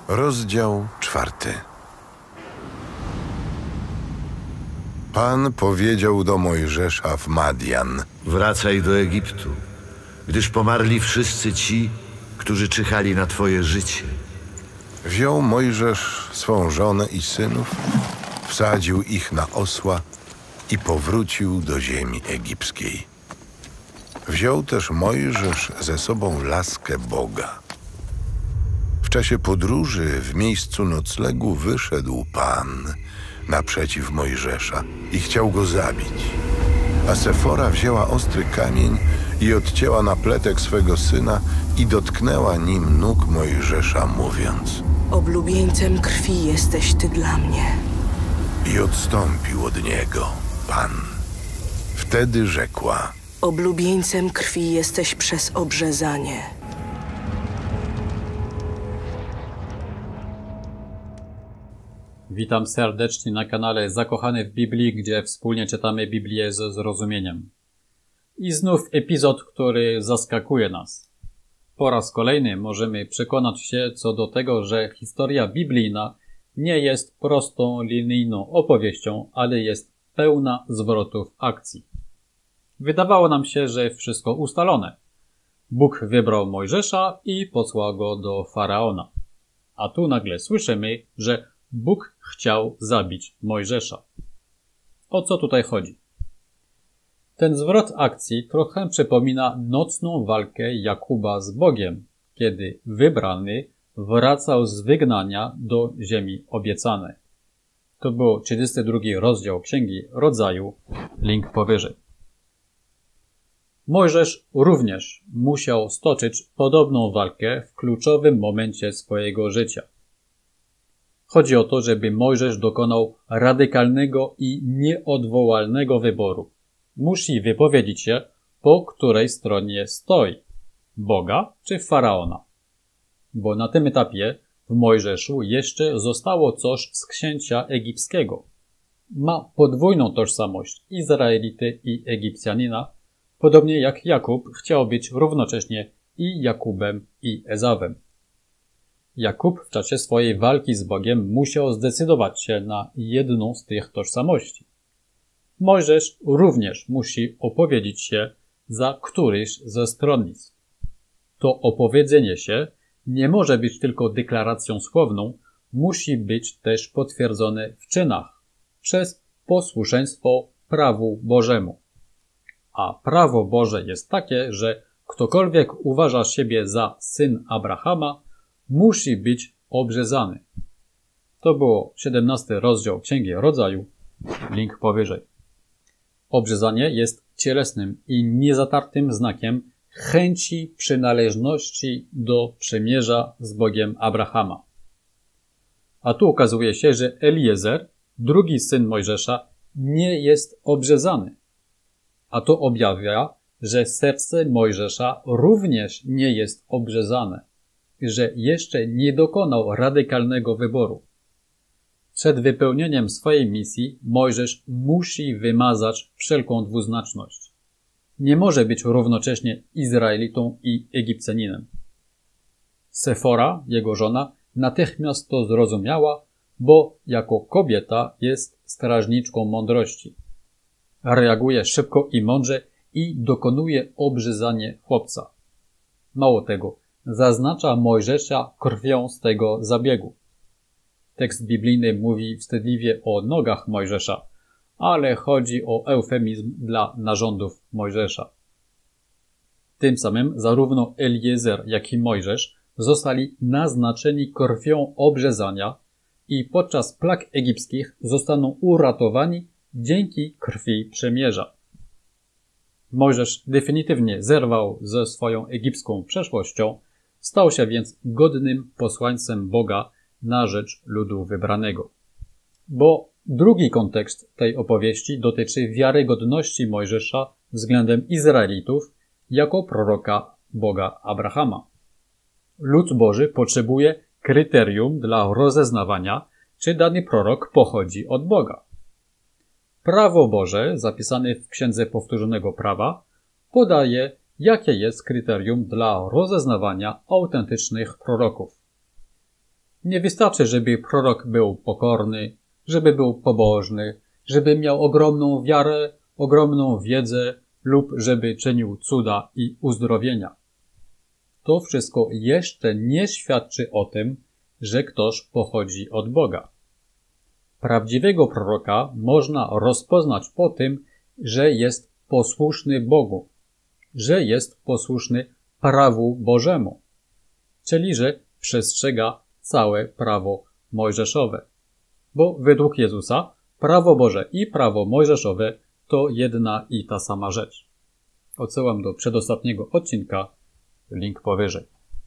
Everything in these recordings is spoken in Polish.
Rozdział 4. Pan powiedział do Mojżesza w Madian: Wracaj do Egiptu, gdyż pomarli wszyscy ci, którzy czyhali na twoje życie. Wziął Mojżesz swą żonę i synów, wsadził ich na osła i powrócił do ziemi egipskiej. Wziął też Mojżesz ze sobą laskę Boga. W czasie podróży w miejscu noclegu wyszedł Pan naprzeciw Mojżesza i chciał go zabić. A Sefora wzięła ostry kamień i odcięła napletek swego syna i dotknęła nim nóg Mojżesza, mówiąc: Oblubieńcem krwi jesteś ty dla mnie. I odstąpił od niego Pan. Wtedy rzekła: Oblubieńcem krwi jesteś przez obrzezanie. Witam serdecznie na kanale Zakochany w Biblii, gdzie wspólnie czytamy Biblię ze zrozumieniem. I znów epizod, który zaskakuje nas. Po raz kolejny możemy przekonać się co do tego, że historia biblijna nie jest prostą, linijną opowieścią, ale jest pełna zwrotów akcji. Wydawało nam się, że wszystko ustalone. Bóg wybrał Mojżesza i posłał go do Faraona. A tu nagle słyszymy, że Bóg chciał zabić Mojżesza. O co tutaj chodzi? Ten zwrot akcji trochę przypomina nocną walkę Jakuba z Bogiem, kiedy wybrany wracał z wygnania do ziemi obiecanej. To był 32 rozdział Księgi Rodzaju, link powyżej. Mojżesz również musiał stoczyć podobną walkę w kluczowym momencie swojego życia. Chodzi o to, żeby Mojżesz dokonał radykalnego i nieodwołalnego wyboru. Musi wypowiedzieć się, po której stronie stoi. Boga czy Faraona? Bo na tym etapie w Mojżeszu jeszcze zostało coś z księcia egipskiego. Ma podwójną tożsamość Izraelity i Egipcjanina, podobnie jak Jakub chciał być równocześnie i Jakubem i Ezawem. Jakub w czasie swojej walki z Bogiem musiał zdecydować się na jedną z tych tożsamości. Mojżesz również musi opowiedzieć się za któryś ze stronnictw. To opowiedzenie się nie może być tylko deklaracją słowną, musi być też potwierdzone w czynach przez posłuszeństwo prawu Bożemu. A prawo Boże jest takie, że ktokolwiek uważa siebie za syn Abrahama, musi być obrzezany. To było 17 rozdział Księgi Rodzaju, link powyżej. Obrzezanie jest cielesnym i niezatartym znakiem chęci przynależności do przymierza z Bogiem Abrahama. A tu okazuje się, że Eliezer, drugi syn Mojżesza, nie jest obrzezany. A to objawia, że serce Mojżesza również nie jest obrzezane, że jeszcze nie dokonał radykalnego wyboru. Przed wypełnieniem swojej misji Mojżesz musi wymazać wszelką dwuznaczność. Nie może być równocześnie Izraelitą i Egipcjaninem. Sefora, jego żona, natychmiast to zrozumiała, bo jako kobieta jest strażniczką mądrości. Reaguje szybko i mądrze i dokonuje obrzezanie chłopca. Mało tego, zaznacza Mojżesza krwią z tego zabiegu. Tekst biblijny mówi wstydliwie o nogach Mojżesza, ale chodzi o eufemizm dla narządów Mojżesza. Tym samym zarówno Eliezer, jak i Mojżesz zostali naznaczeni krwią obrzezania i podczas plag egipskich zostaną uratowani dzięki krwi przymierza. Mojżesz definitywnie zerwał ze swoją egipską przeszłością, stał się więc godnym posłańcem Boga na rzecz ludu wybranego. Bo drugi kontekst tej opowieści dotyczy wiarygodności Mojżesza względem Izraelitów jako proroka Boga Abrahama. Lud Boży potrzebuje kryterium dla rozeznawania, czy dany prorok pochodzi od Boga. Prawo Boże, zapisane w Księdze Powtórzonego Prawa, podaje, jakie jest kryterium dla rozeznawania autentycznych proroków. Nie wystarczy, żeby prorok był pokorny, żeby był pobożny, żeby miał ogromną wiarę, ogromną wiedzę lub żeby czynił cuda i uzdrowienia. To wszystko jeszcze nie świadczy o tym, że ktoś pochodzi od Boga. Prawdziwego proroka można rozpoznać po tym, że jest posłuszny Bogu, że jest posłuszny prawu Bożemu, czyli że przestrzega całe prawo mojżeszowe. Bo według Jezusa prawo Boże i prawo mojżeszowe to jedna i ta sama rzecz. Odsyłam do przedostatniego odcinka, link powyżej.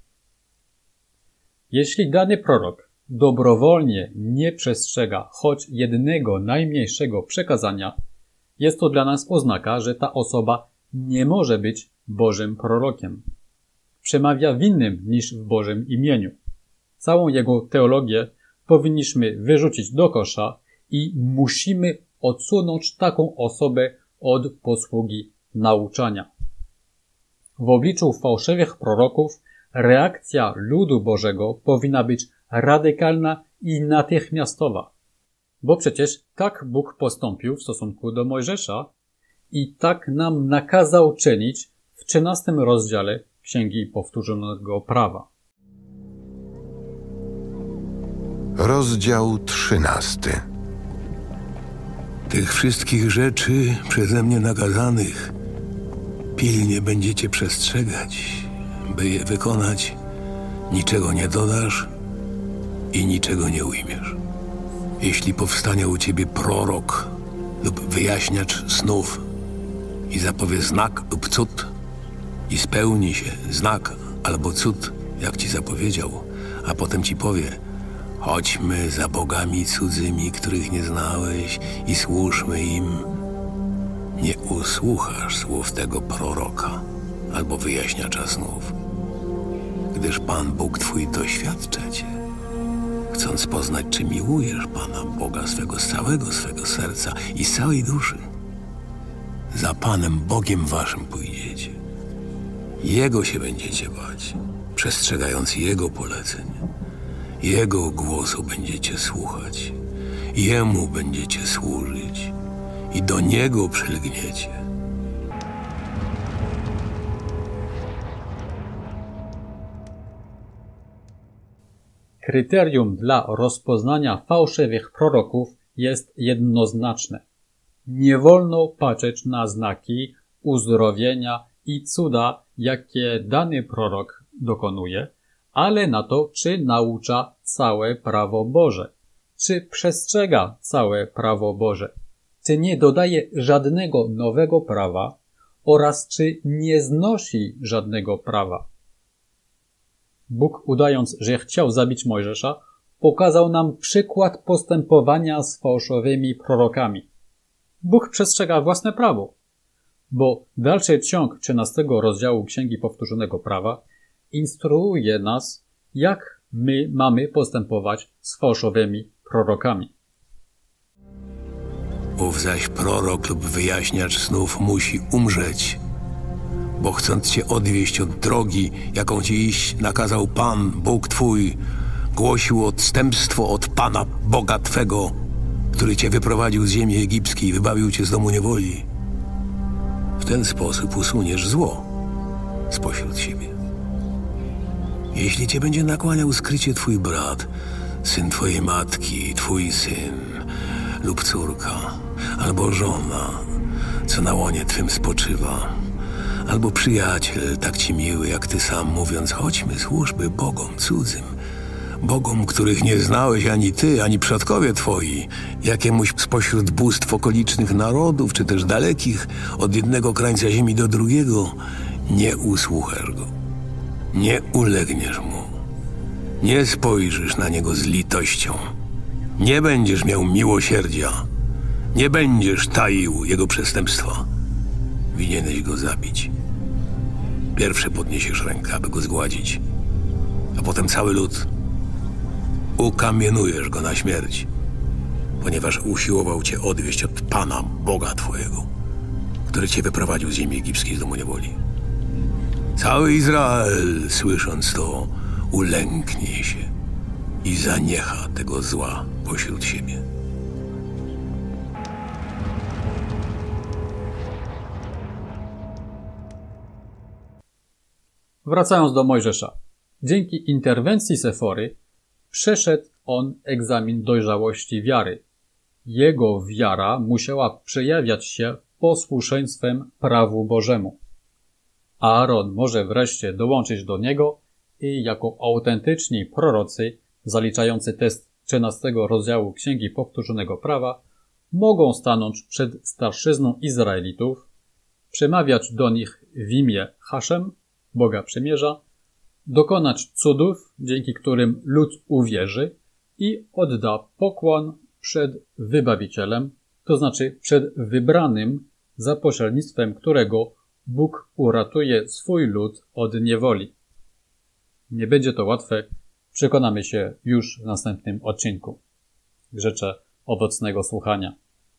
Jeśli dany prorok dobrowolnie nie przestrzega choć jednego najmniejszego przekazania, jest to dla nas oznaka, że ta osoba nie może być Bożym prorokiem. Przemawia w innym niż w Bożym imieniu. Całą jego teologię powinniśmy wyrzucić do kosza i musimy odsunąć taką osobę od posługi nauczania. W obliczu fałszywych proroków reakcja ludu Bożego powinna być radykalna i natychmiastowa. Bo przecież tak Bóg postąpił w stosunku do Mojżesza i tak nam nakazał czynić w 13 rozdziale Księgi Powtórzonego Prawa. Rozdział 13. Tych wszystkich rzeczy przeze mnie nakazanych pilnie będziecie przestrzegać, by je wykonać. Niczego nie dodasz i niczego nie ujmiesz. Jeśli powstanie u ciebie prorok lub wyjaśniacz snów i zapowie znak lub cud i spełni się znak albo cud, jak ci zapowiedział, a potem ci powie: chodźmy za bogami cudzymi, których nie znałeś, i służmy im. Nie usłuchasz słów tego proroka albo wyjaśniacza snów, gdyż Pan Bóg twój doświadcza cię, chcąc poznać, czy miłujesz Pana Boga swego z całego swego serca i z całej duszy. Za Panem Bogiem waszym pójdziecie. Jego się będziecie bać, przestrzegając Jego poleceń. Jego głosu będziecie słuchać, Jemu będziecie służyć i do Niego przylgniecie. Kryterium dla rozpoznania fałszywych proroków jest jednoznaczne. Nie wolno patrzeć na znaki, uzdrowienia i cuda, jakie dany prorok dokonuje, ale na to, czy naucza całe prawo Boże, czy przestrzega całe prawo Boże, czy nie dodaje żadnego nowego prawa oraz czy nie znosi żadnego prawa. Bóg, udając, że chciał zabić Mojżesza, pokazał nam przykład postępowania z fałszywymi prorokami. Bóg przestrzega własne prawo, bo dalszy ciąg 13 rozdziału Księgi Powtórzonego Prawa instruuje nas, jak my mamy postępować z fałszywymi prorokami. Ów zaś prorok lub wyjaśniacz snów musi umrzeć, bo chcąc cię odwieść od drogi, jaką ci iść nakazał Pan, Bóg twój, głosił odstępstwo od Pana, Boga twego, który cię wyprowadził z ziemi egipskiej i wybawił cię z domu niewoli. W ten sposób usuniesz zło spośród siebie. Jeśli cię będzie nakłaniał skrycie twój brat, syn twojej matki, twój syn lub córka, albo żona, co na łonie twym spoczywa, albo przyjaciel tak ci miły jak ty sam, mówiąc: chodźmy, służby bogom cudzym, bogom, których nie znałeś ani ty, ani przodkowie twoi, jakiemuś spośród bóstw okolicznych narodów, czy też dalekich, od jednego krańca ziemi do drugiego, nie usłuchasz go, nie ulegniesz mu, nie spojrzysz na niego z litością, nie będziesz miał miłosierdzia, nie będziesz taił jego przestępstwa. Winieneś go zabić. Pierwszy podniesiesz rękę, aby go zgładzić, a potem cały lud. Ukamienujesz go na śmierć, ponieważ usiłował cię odwieść od Pana, Boga twojego, który cię wyprowadził z ziemi egipskiej, z domu niewoli. Cały Izrael, słysząc to, ulęknie się i zaniecha tego zła pośród siebie. Wracając do Mojżesza. Dzięki interwencji Sefory przeszedł on egzamin dojrzałości wiary. Jego wiara musiała przejawiać się posłuszeństwem prawu Bożemu. Aaron może wreszcie dołączyć do niego i jako autentyczni prorocy zaliczający test 13 rozdziału Księgi Powtórzonego Prawa mogą stanąć przed starszyzną Izraelitów, przemawiać do nich w imię Haszem, Boga Przymierza, dokonać cudów, dzięki którym lud uwierzy i odda pokłon przed Wybawicielem, to znaczy przed wybranym, za pośrednictwem którego Bóg uratuje swój lud od niewoli. Nie będzie to łatwe, przekonamy się już w następnym odcinku. Życzę owocnego słuchania.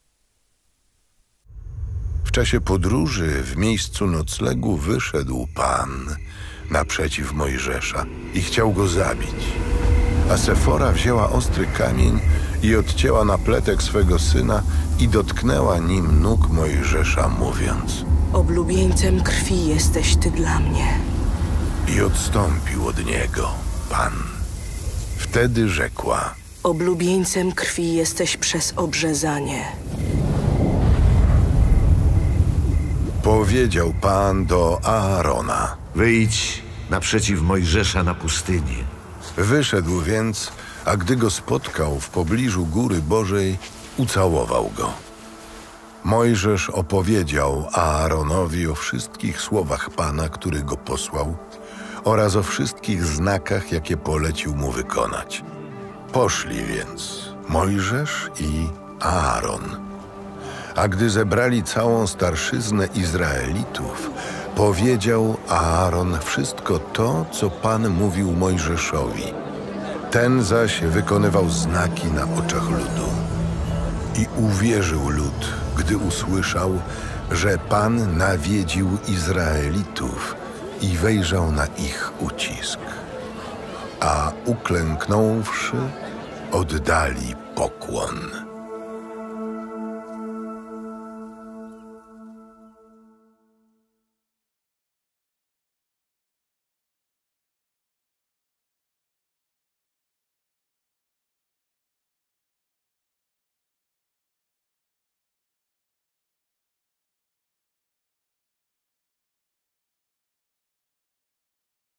W czasie podróży w miejscu noclegu wyszedł Pan naprzeciw Mojżesza i chciał go zabić. A Sefora wzięła ostry kamień i odcięła napletek swego syna i dotknęła nim nóg Mojżesza, mówiąc: Oblubieńcem krwi jesteś ty dla mnie. I odstąpił od niego Pan. Wtedy rzekła: Oblubieńcem krwi jesteś przez obrzezanie. Powiedział Pan do Aarona: Wyjdź naprzeciw Mojżesza na pustynię. Wyszedł więc, a gdy go spotkał w pobliżu Góry Bożej, ucałował go. Mojżesz opowiedział Aaronowi o wszystkich słowach Pana, który go posłał, oraz o wszystkich znakach, jakie polecił mu wykonać. Poszli więc Mojżesz i Aaron. A gdy zebrali całą starszyznę Izraelitów, powiedział Aaron wszystko to, co Pan mówił Mojżeszowi. Ten zaś wykonywał znaki na oczach ludu. I uwierzył lud, gdy usłyszał, że Pan nawiedził Izraelitów i wejrzał na ich ucisk. A uklęknąwszy, oddali pokłon.